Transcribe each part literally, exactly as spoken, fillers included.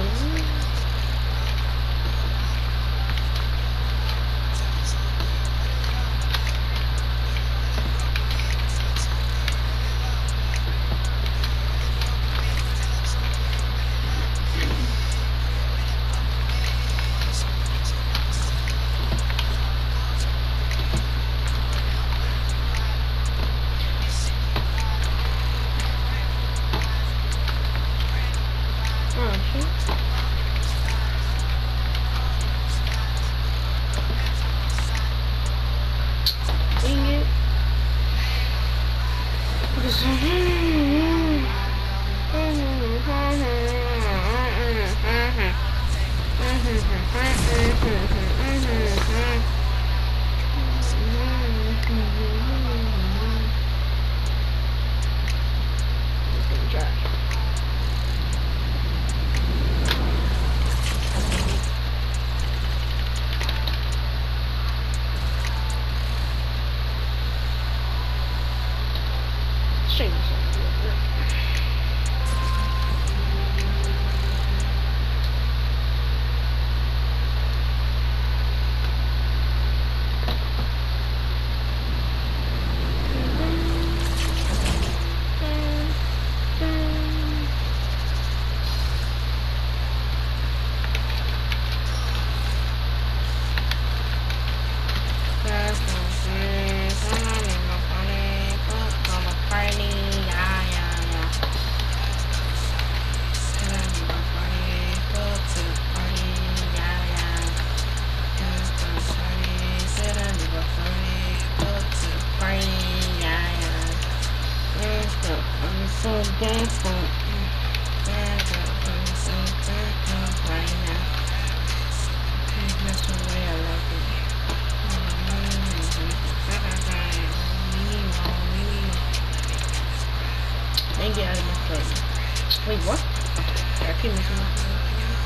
Get out of my phone. Wait, what? I keep missing my phone.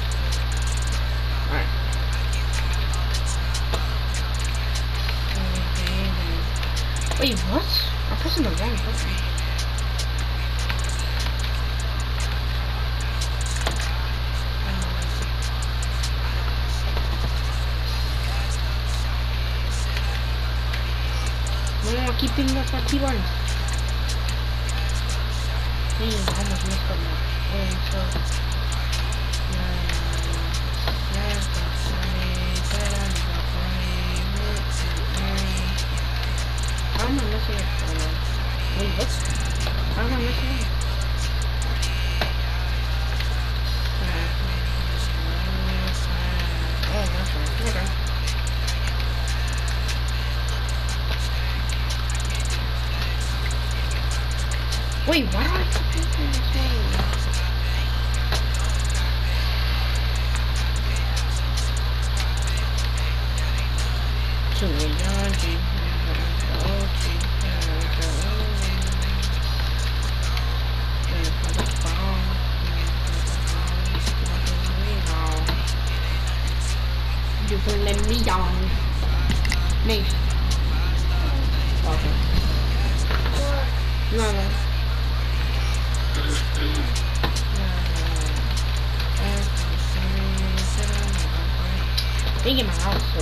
Alright. Wait, what? I'm pressing the wrong button. No, I keep picking up my keyboard. Damn, I almost messed up my way, so how am I messing up? Uh, wait, what? How am I messing up? Oh, that's right. Okay. Wait, why do I keep thinking this way? So we're done. You can let me down. Me. Okay. No, no. Think in my house. So.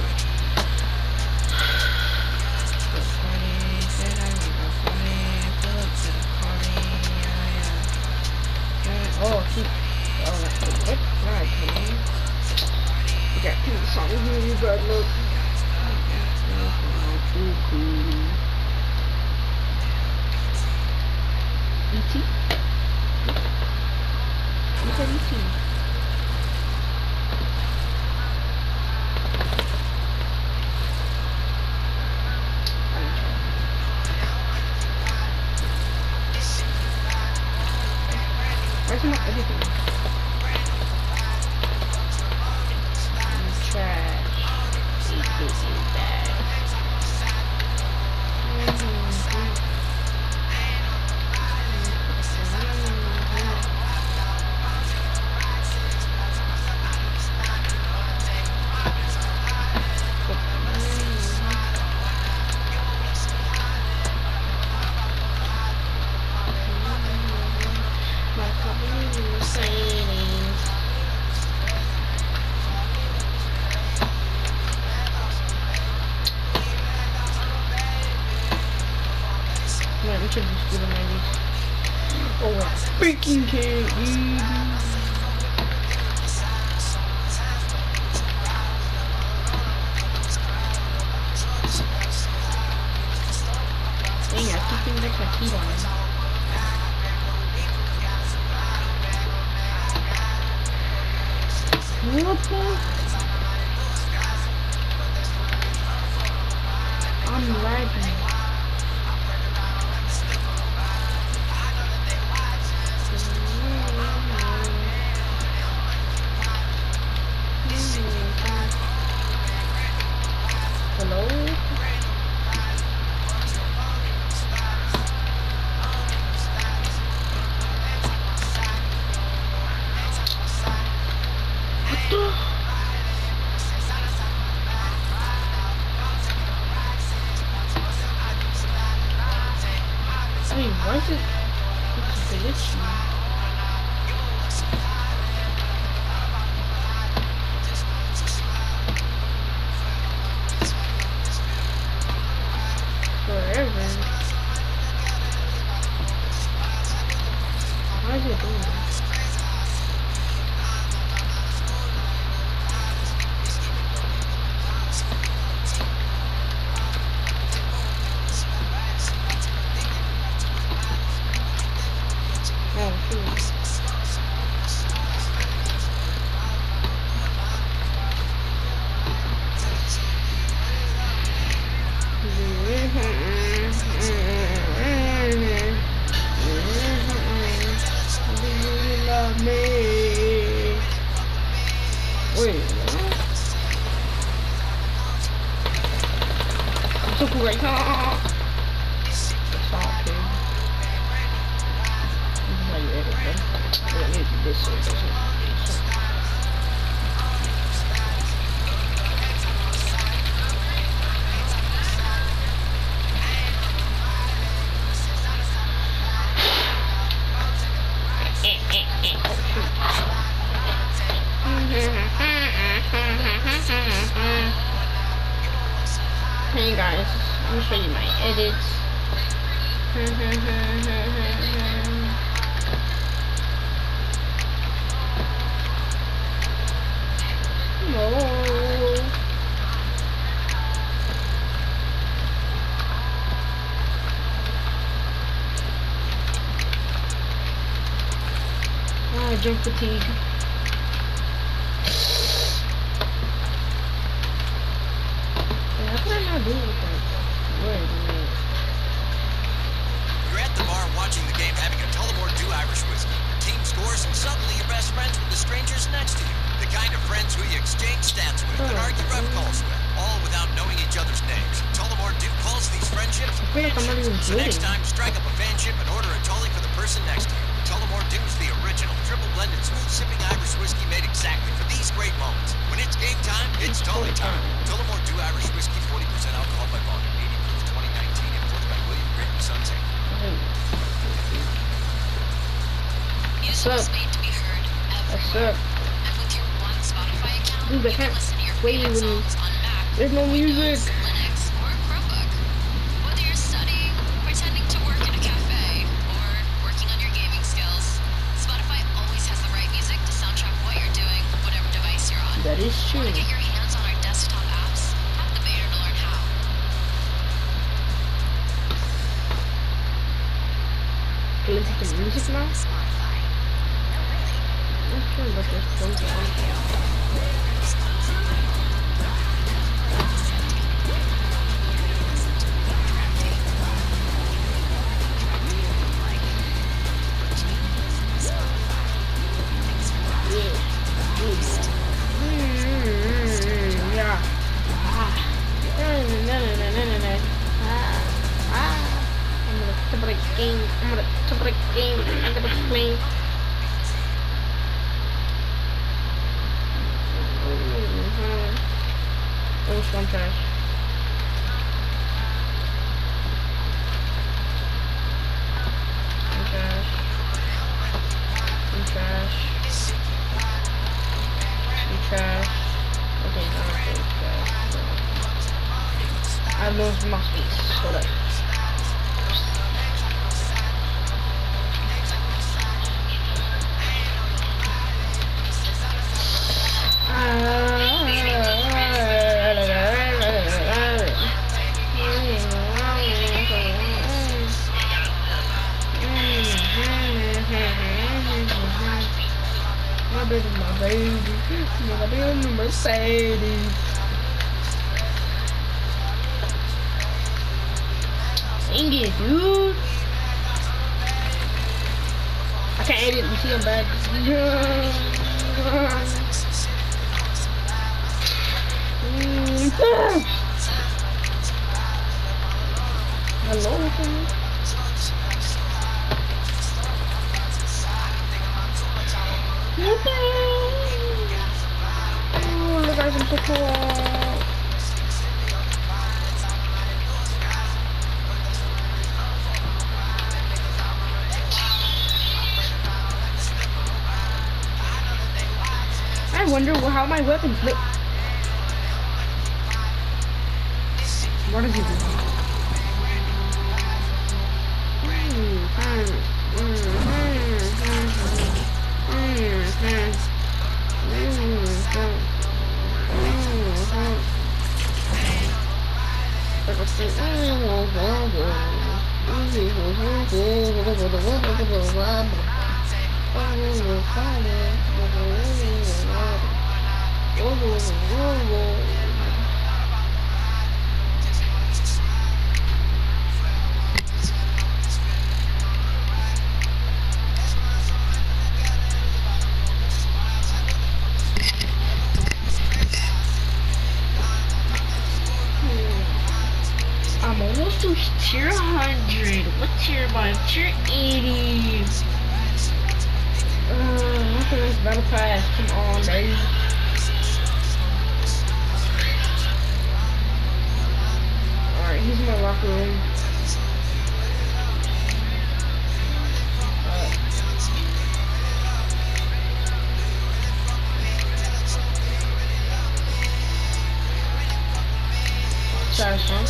Oh, keep. Oh, that's good. Right, okay. You got two songs here, you bad look. Too cool. E T? You said E T. shouldn't be stealing my niece. Oh, I freaking can't eat. Dang, I keep thinking that's my key on. What the? I'm lagging. Hello? What the? Wait, why is it? It's glitchy. Forever. Why is it doing that? Oh, shoot. Do you love me? Wait, what? I'm so cool right now. Stop, kid. This is how you edit, bro. I don't need to do this so it doesn't. Hey guys, I'm gonna show you my edits. No. Ah, jump fatigue. How can I not do it with that? Wait a minute. You're at the bar watching the game, having a Tullamore Dew Irish whiskey. Your team scores, and suddenly you're best friends with the strangers next to you. The kind of friends who you exchange stats with and argue rep calls with, all without knowing each other's names. Tullamore Dew calls these friendships I feel like I'm not even so next doing. time, strike up a fanship and order a Tully for the person next to you. Tullamore Dew is the original triple blended smooth sipping Irish whiskey made exactly for these great moments. When it's game time, it's Tully time. Tullamore Dew Irish whiskey, forty percent alcohol by volume, eighty proof, twenty nineteen, imported by William Grant and Sons Incorporated. Music What's is up? made to be heard What's everywhere. up? And with your one Spotify account, Dude, I you can can't listen to your play favorite when songs on Mac, there's no music. Windows, Linux, or Chromebook. Whether you're studying, pretending to work in a cafe, or working on your gaming skills, Spotify always has the right music to soundtrack what you're doing, whatever device you're on. That is true. Want to get your hands on our desktop apps? Tap the banner to learn how. Can I listen to music now? Spotify. No, really. I'm not sure about this program. Yeah. Ah. No, no, no, no, no, no. Ah. Ah. I'm gonna top of the game. I'm gonna top of the game. I'm gonna play. Oh, swamp trash. Swamp trash. Swamp trash. Swamp trash. Okay, now I'm going trash. I have no more space. Hold up. Mercedes. I'm gonna be in the Mercedes. Dang it, dude. I can't edit. You see, I'm bad. Hello, oh, look guys, I'm so cool. I wonder how my weapon flipped. What does he do? I'm almost to tier one hundred. What tier am I? Tier eighty. Uh, what's the next battle pass? Come on, baby. Alright, he's in my locker room. Sorry, son.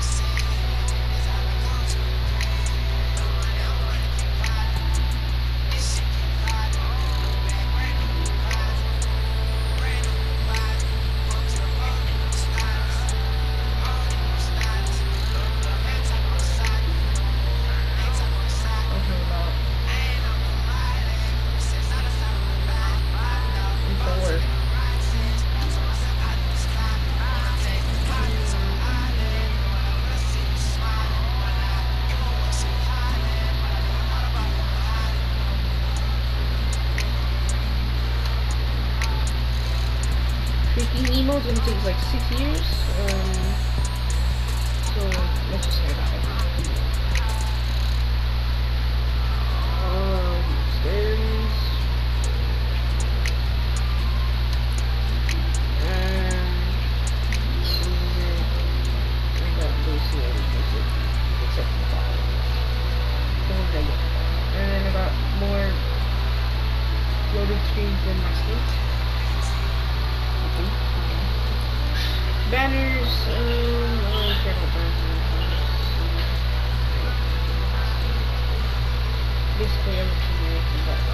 Freaking emo's gonna take like six years. Um, so let's just say that. Um, stairs. And I got Lucy and Lucy, except for the bottom. And then I got more loaded screens than my state. Banners, um, I don't care about banners. Basically everything you can buy.